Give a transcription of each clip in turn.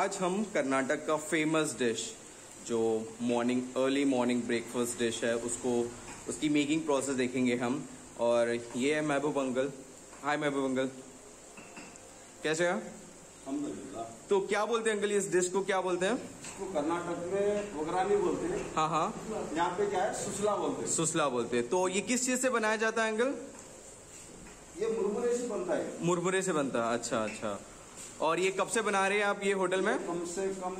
आज हम कर्नाटक का फेमस डिश जो अर्ली मॉर्निंग ब्रेकफास्ट डिश है उसकी मेकिंग प्रोसेस देखेंगे हम। और ये है महबूब अंकल। हाय महबूब अंकल, कैसे हैं? तो क्या बोलते हैं अंकल इस डिश को, क्या बोलते हैं? इसको कर्नाटक में वगरानी बोलते हैं। हाँ हाँ, यहाँ पे क्या है, सुसला बोलते हैं। सुसला बोलते हैं। तो ये किस चीज से बनाया जाता है अंकल? ये मुरमुरे से बनता है। मुरमुरे से बनता है, अच्छा अच्छा। और ये कब से बना रहे हैं आप ये होटल में? कम से कम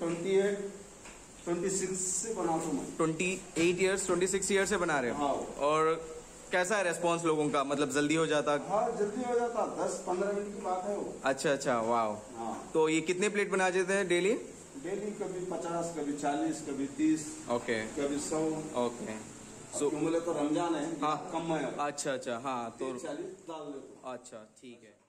26 से बनाता हूँ मैं। 26 ईयर से बना रहे हैं। हाँ। और कैसा है रेस्पॉन्स लोगों का, मतलब जल्दी हो जाता? हाँ जल्दी हो जाता, 10-15 मिनट की बात है वो। अच्छा अच्छा, वाह। हाँ। तो ये कितने प्लेट बना देते हैं डेली? डेली कभी 50, कभी 40, कभी 30, ओके, कभी 100। ओके। सो बोले तो रमजान है, हाँ कम है। अच्छा अच्छा, हाँ तो 40 डाल देते। अच्छा ठीक है।